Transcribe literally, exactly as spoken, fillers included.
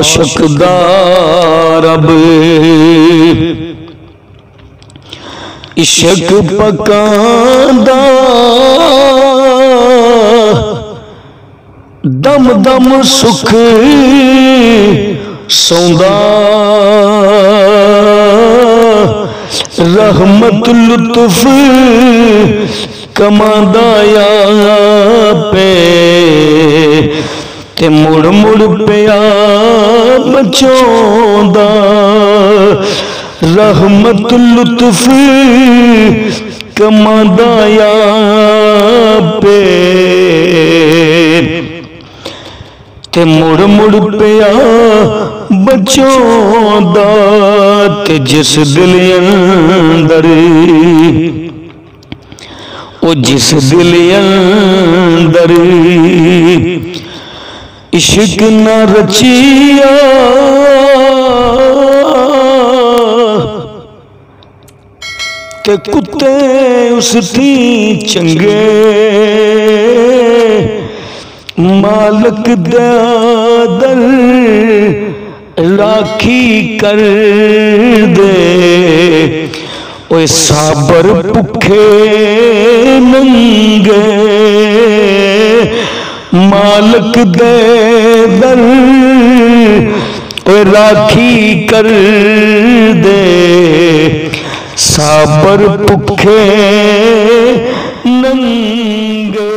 आशिक दा रब इश्क पकांदा दम दम सुख सौंदा रहमत लुत्फ कमांदा या पे ते मुड़ मुड़ पिया बचौंदा रहमत लुत्फ कमांदा या पे ते मुड़ मुड़ पिया बचौंदा ते जिस दिल अंदर ओ जिस दिल अंदर इश्क न रचिया ते कुत्ते उसकी चंगे मालक दा दर राखी कर दे ओए साबर भुखे नंगे मालक दे दर ओए राखी कर दे साबर भुखे नंगे।